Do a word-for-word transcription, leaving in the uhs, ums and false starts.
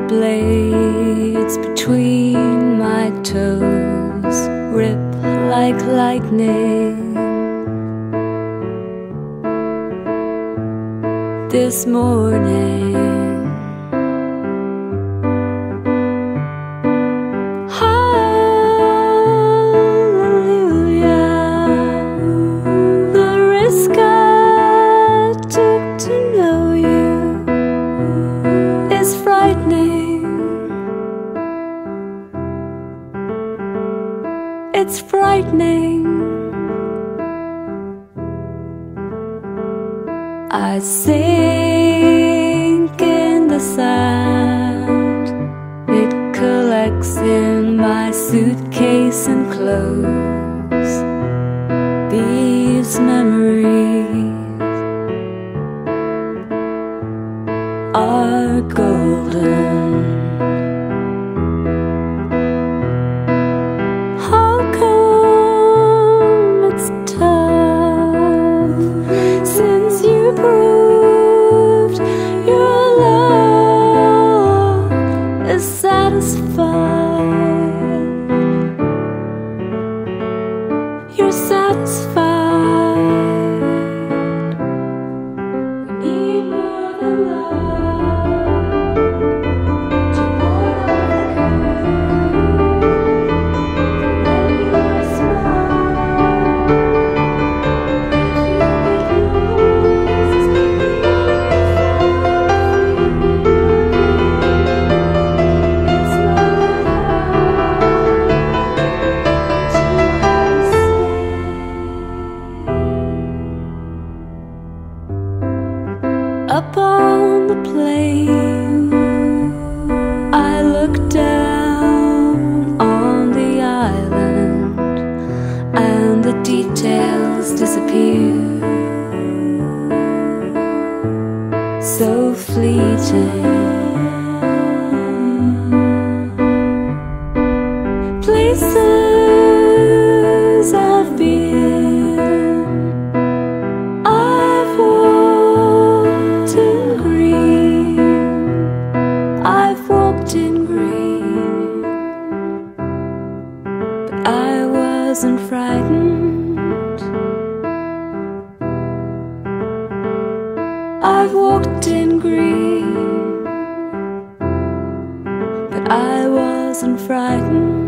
blades between my toes rip like lightning. This morning it's frightening. I sink in the sand. It collects in my suitcase and clothes. These memories are golden. You're satisfied. You need more than love to ward off the curve. Let your smile. If you get up on the plain, I look down on the island, and the details disappear. So fleeting. Places I've been, I've walked in green, I've walked in green, but I wasn't frightened. I've walked in green, but I wasn't frightened.